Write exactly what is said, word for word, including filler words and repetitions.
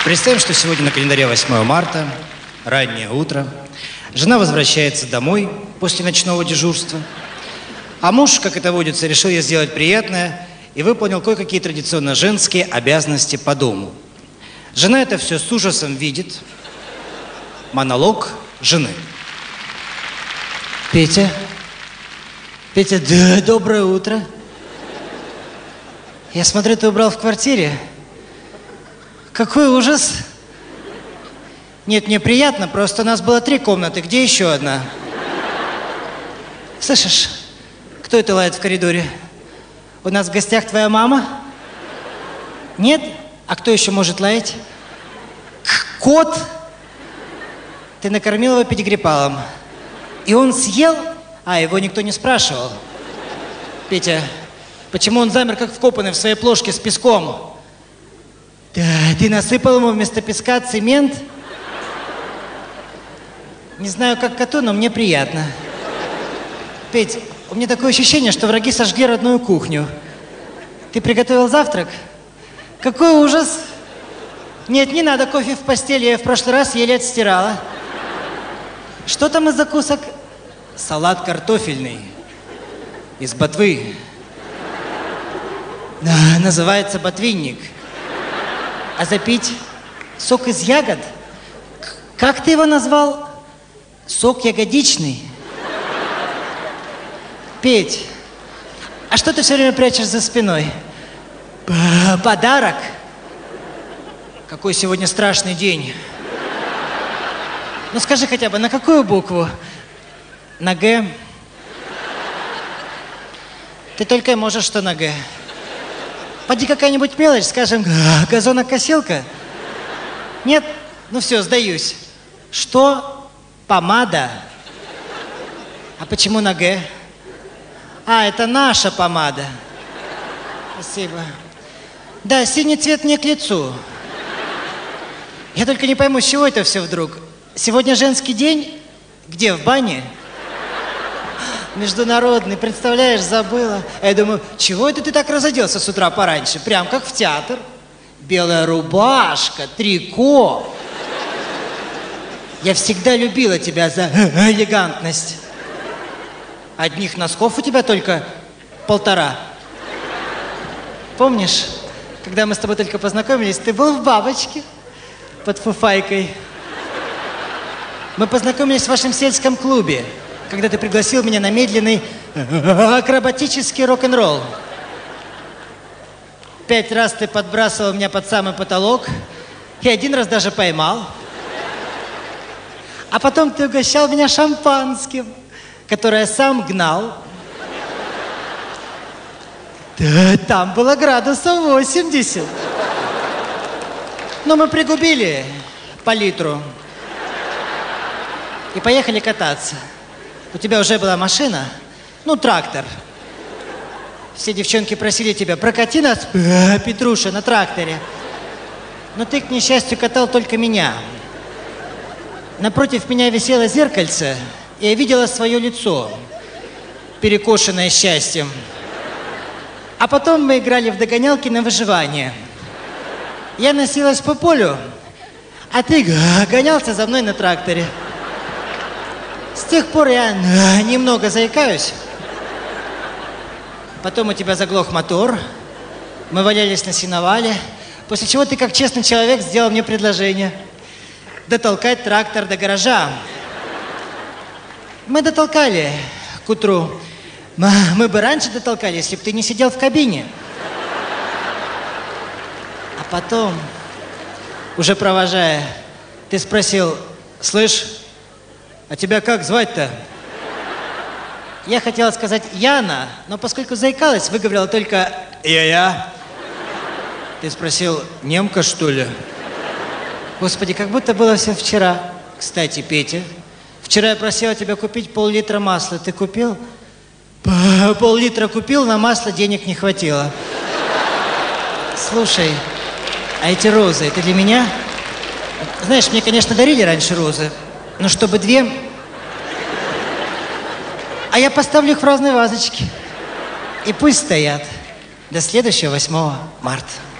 Представим, что сегодня на календаре восьмое марта, раннее утро. Жена возвращается домой после ночного дежурства. А муж, как это водится, решил ей сделать приятное и выполнил кое-какие традиционно женские обязанности по дому. Жена это все с ужасом видит. Монолог жены. Петя? Петя, да, доброе утро. Я смотрю, ты убрал в квартире. Какой ужас. Нет, мне приятно, просто у нас было три комнаты. Где еще одна? Слышишь, кто это лает в коридоре? У нас в гостях твоя мама? Нет? А кто еще может лаять? Кот? Ты накормил его педигрипалом. И он съел? А, его никто не спрашивал. Петя, почему он замер, как вкопанный в своей плошке с песком? Да, ты насыпал ему вместо песка цемент? Не знаю, как коту, но мне приятно. Петь, у меня такое ощущение, что враги сожгли родную кухню. Ты приготовил завтрак? Какой ужас! Нет, не надо кофе в постели, я в прошлый раз еле отстирала. Что там из закусок? Салат картофельный. Из ботвы. Да, называется ботвинник. А запить сок из ягод? Как ты его назвал? Сок ягодичный. Петь, а что ты все время прячешь за спиной? Подарок? Какой сегодня страшный день. Ну скажи хотя бы, на какую букву? На Г? Ты только и можешь, что на Г. Поди какая-нибудь мелочь, скажем, газонокосилка. Нет? Ну все, сдаюсь. Что? Помада. А почему на Г? А, это наша помада. Спасибо. Да, синий цвет мне к лицу. Я только не пойму, с чего это все вдруг? Сегодня женский день? Где, в бане? Международный, представляешь, забыла. А я думаю, чего это ты так разоделся с утра пораньше? Прям как в театр. Белая рубашка, трико. Я всегда любила тебя за элегантность. Одних носков у тебя только полтора. Помнишь, когда мы с тобой только познакомились, ты был в бабочке под фуфайкой. Мы познакомились в вашем сельском клубе, когда ты пригласил меня на медленный акробатический рок-н-ролл. Пять раз ты подбрасывал меня под самый потолок, и один раз даже поймал. А потом ты угощал меня шампанским, которое сам гнал. Да, там было градусов восемьдесят. Но мы пригубили по литру и поехали кататься. У тебя уже была машина, ну, трактор. Все девчонки просили тебя, прокати нас, Петруша, на тракторе. Но ты, к несчастью, катал только меня. Напротив меня висело зеркальце, и я видела свое лицо, перекошенное счастьем. А потом мы играли в догонялки на выживание. Я носилась по полю, а ты гонялся за мной на тракторе. С тех пор я немного заикаюсь. Потом у тебя заглох мотор, мы валялись на сеновале, после чего ты, как честный человек, сделал мне предложение дотолкать трактор до гаража. Мы дотолкали к утру. Мы бы раньше дотолкали, если бы ты не сидел в кабине. А потом, уже провожая, ты спросил, слышь, а тебя как звать-то? Я хотела сказать Яна, но поскольку заикалась, выговорила только «Я-я». Ты спросил, немка, что ли? Господи, как будто было все вчера. Кстати, Петя, вчера я просила тебя купить пол-литра масла. Ты купил? Пол-литра купил, на масло денег не хватило. Слушай, а эти розы, это для меня? Знаешь, мне, конечно, дарили раньше розы, но чтобы две... А я поставлю их в разные вазочки. И пусть стоят до следующего восьмого марта.